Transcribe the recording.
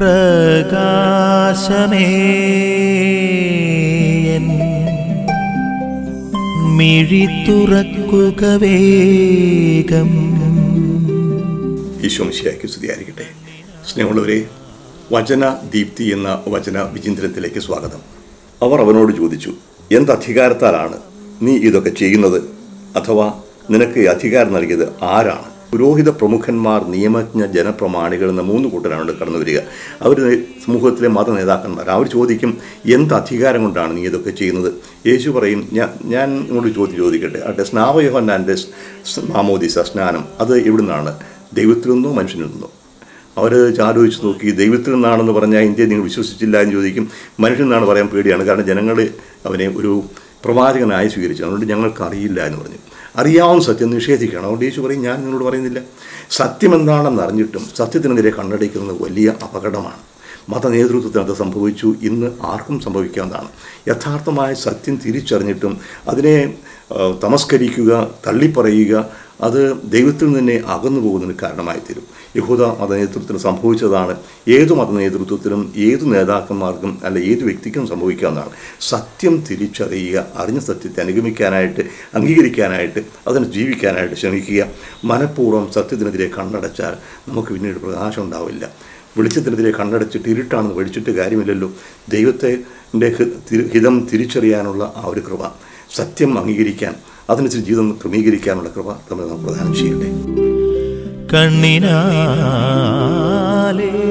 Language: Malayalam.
പ്രകാശമേ മിഴി തുറക്കുക വേഗം. ഈശോ മിശിഹായ്ക്ക് സ്തുതിയായിരിക്കട്ടെ. സ്നേഹമുള്ളവരെ, വചന ദീപ്തി എന്ന വചന വിചിന്തനത്തിലേക്ക് സ്വാഗതം. അവർ അവനോട് ചോദിച്ചു, എന്തധികാരത്താലാണ് നീ ഇതൊക്കെ ചെയ്യുന്നത്? അഥവാ നിനക്ക് അധികാരം നൽകിയത് ആരാണ്? പുരോഹിത പ്രമുഖന്മാർ, നിയമജ്ഞ, ജനപ്രമാണികൾ എന്ന 3 കൂട്ടരാണ് കടന്നു വരിക. അവർ സമൂഹത്തിലെ മത നേതാക്കന്മാർ. അവർ ചോദിക്കും, എന്ത് അധികാരം കൊണ്ടാണ് നീ ഇതൊക്കെ ചെയ്യുന്നത്? യേശു പറയും, ഞാൻ ഇങ്ങോട്ട് ചോദിക്കട്ടെ, അവിടെ സ്നാപയോഹന്നാൻ്റെ മാമോദീസ സ്നാനം അത് എവിടെ നിന്നാണ്? ദൈവത്തിൽ നിന്നോ മനുഷ്യനിൽ നിന്നോ? അവർ ആലോചിച്ച് നോക്കി. ദൈവത്തിൽ നിന്നാണെന്ന് പറഞ്ഞാൽ ഇന്ത്യയിൽ നിങ്ങൾ വിശ്വസിച്ചില്ല എന്ന് ചോദിക്കും. മനുഷ്യൻ നിന്നാണ് പറയാൻ പേടിയാണ്. കാരണം ജനങ്ങൾ അവനെ ഒരു പ്രവാചകനായി സ്വീകരിച്ചു. അതുകൊണ്ട് ഞങ്ങൾക്ക് അറിയില്ല എന്ന് പറഞ്ഞു. അറിയാവുന്ന സത്യം നിഷേധിക്കണം. അതുകൊണ്ട് യേശു പറയും, ഞാൻ നിങ്ങളോട് പറയുന്നില്ല. സത്യം എന്താണെന്ന് അറിഞ്ഞിട്ടും സത്യത്തിനെതിരെ കണ്ണടയ്ക്കുന്നത് വലിയ അപകടമാണ്. മത നേതൃത്വത്തിനകത്ത് സംഭവിച്ചു. ഇന്ന് ആർക്കും സംഭവിക്കാവുന്നതാണ്. യഥാർത്ഥമായ സത്യം തിരിച്ചറിഞ്ഞിട്ടും അതിനെ തമസ്കരിക്കുക, തള്ളിപ്പറയുക, അത് ദൈവത്തിൽ നിന്നെ അകന്നു പോകുന്നതിന് കാരണമായി തീരും. യഹൂദ മത നേതൃത്വത്തിന് സംഭവിച്ചതാണ്. ഏതു മത നേതൃത്വത്തിനും ഏതു നേതാക്കന്മാർക്കും അല്ല ഏതു വ്യക്തിക്കും സംഭവിക്കാവുന്നതാണ്. സത്യം തിരിച്ചറിയുക, അറിഞ്ഞ സത്യത്തെ അനുഗമിക്കാനായിട്ട്, അംഗീകരിക്കാനായിട്ട്, അതിനെ ജീവിക്കാനായിട്ട് ശ്രമിക്കുക. മനഃപൂർവ്വം സത്യത്തിനെതിരെ കണ്ണടച്ചാൽ നമുക്ക് പിന്നീട് പ്രകാശം ഉണ്ടാവില്ല. വെളിച്ചത്തിനെതിരെ കണ്ണടച്ചിട്ട് ഇരുട്ടാണെന്ന് പഠിച്ചിട്ട് കാര്യമില്ലല്ലോ. ദൈവത്തിൻ്റെ ഹിതം തിരിച്ചറിയാനുള്ള ആ ഒരു കൃപ, സത്യം അംഗീകരിക്കാൻ, അതിനനുസരിച്ച് ജീവിതം ക്രമീകരിക്കാനുള്ള കൃപ നമ്മൾ പ്രദാനം ചെയ്യട്ടെ. കണ്ണിനാലേ